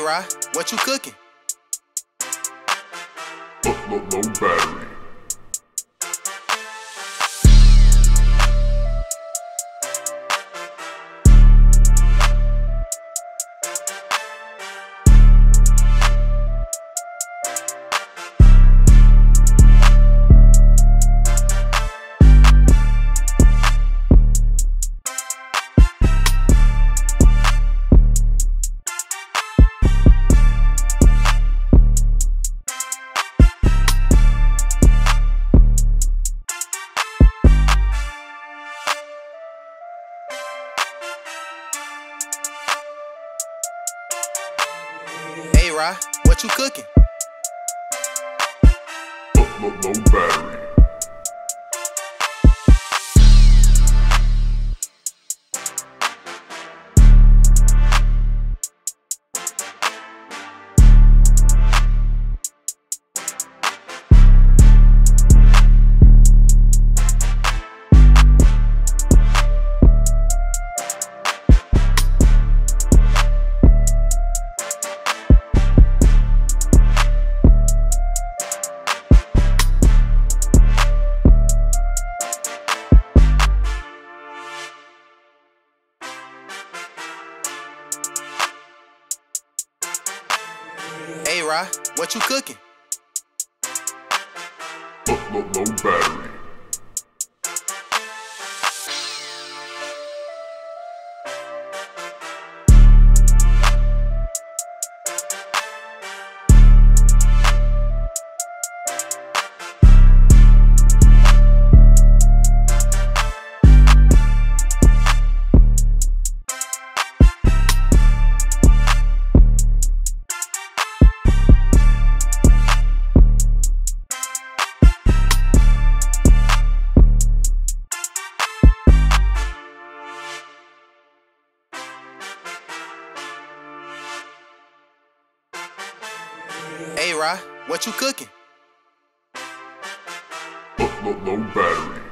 Rod, what you cooking? Low battery. Hey Rod, what you cooking? Low battery. Hey Rod, what you cooking? Low battery. Hey Rod, what you cooking? Low battery.